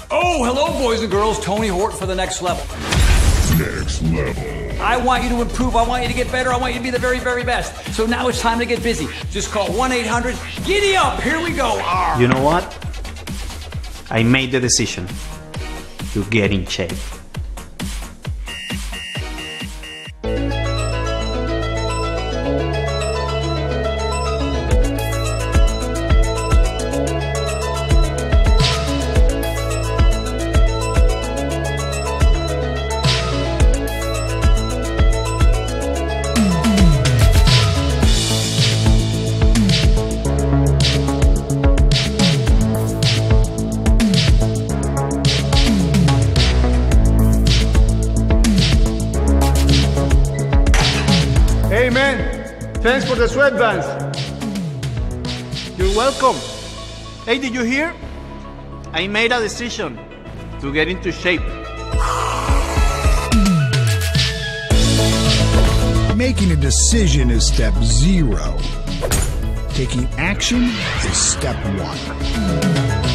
Oh, hello, boys and girls. Tony Hort for the next level. Next level. I want you to improve. I want you to get better. I want you to be the very, very best. So now it's time to get busy. Just call 1-800-GIDDY-UP. Here we go. You know what? I made the decision to get in shape. Hey man, thanks for the sweatbands. You're welcome. Hey, did you hear? I made a decision to get into shape. Making a decision is step 0. Taking action is step 1.